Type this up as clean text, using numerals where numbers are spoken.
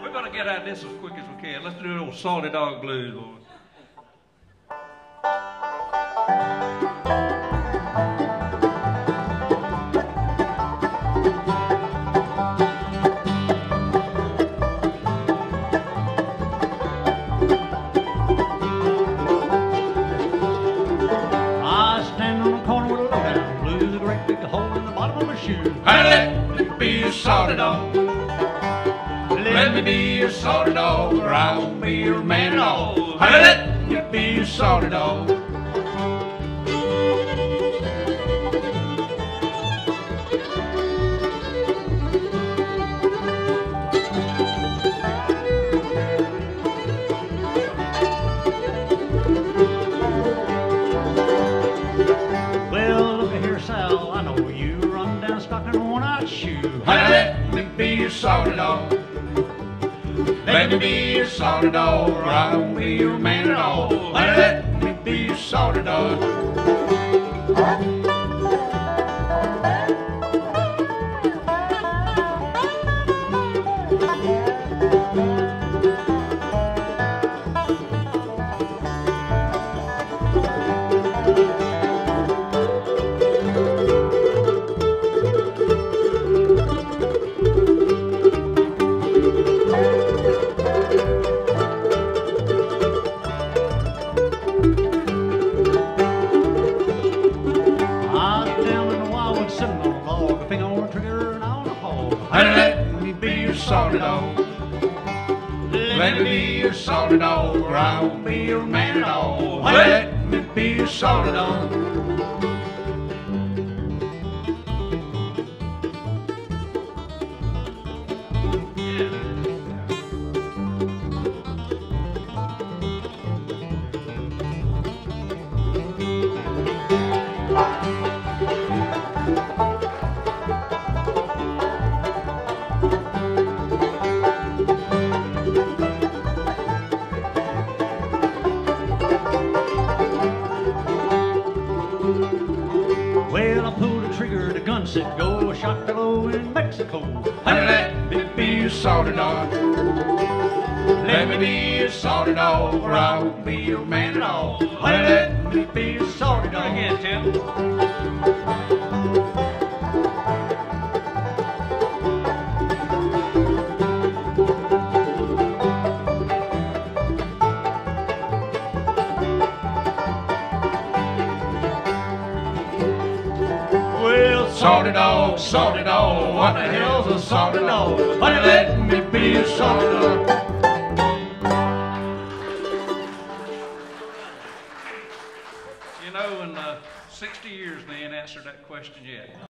We're going to get out of this as quick as we can. Let's do the old Salty Dog Blues, boys. Let me be your salty dog. Let me be your salty dog, or I won't be your man at all. Let me be your salty dog. Well, look at here, Sal, I know you run down stocking one-eyed shoe. Let me be your salty dog. Let me be your salty dog, or I won't be your man at all. Let me be your salty dog. Let me be your salty dog. Let me be your salty dog, or I won't be your man at all. Let me be your salty dog. Well, I pulled the trigger, the gun said go, I shot the low in Mexico. Let me be your salty dog. Let me be your salty dog, or I won't be your man at all. Let me be your salty dog. Again, Tim. Salty dog, what the hell's a salty dog? Honey, let me be a salty dog. You know, in 60 years, they ain't answered that question yet.